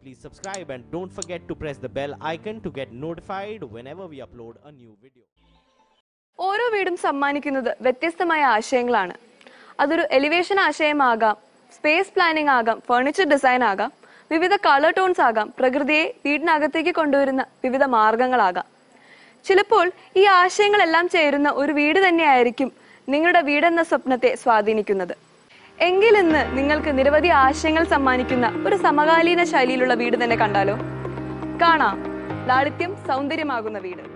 please subscribe and don't forget to press the bell icon to get notified whenever we upload a new video. ഓരോ വീടും സമ്മാനിക്കുന്നത് വ്യത്യസ്തമായ ആശയങ്ങളാണ്. അതൊരു elevation ആശയമാകാം, സ്പേസ് പ്ലാനിംഗ് ആകാം, ഫർണിച്ചർ ഡിസൈൻ ആകാം, വിവിധ കളർ ടോൺസ് ആകാം, പ്രകൃതിയെ വീടിനകത്തേക്ക് കൊണ്ടുവരുന്ന വിവിധ മാർഗങ്ങളാകാം. ചിലപ്പോൾ ഈ ആശയങ്ങളെല്ലാം ചേരുന്ന ഒരു വീട് തന്നെയായിരിക്കും നിങ്ങളുടെ വീടെന്ന സ്വപ്നത്തെ സ്വാധീനിക്കുന്നത്. എങ്കിൽ ഇന്ന് നിങ്ങൾക്ക് നിരവധി ആശയങ്ങൾ സമ്മാനിക്കുന്ന ഒരു സമകാലീന ശൈലിയിലുള്ള വീട് തന്നെ കണ്ടാലോ? കാണാം ലാളിത്യം സൗന്ദര്യമാകുന്ന വീട്.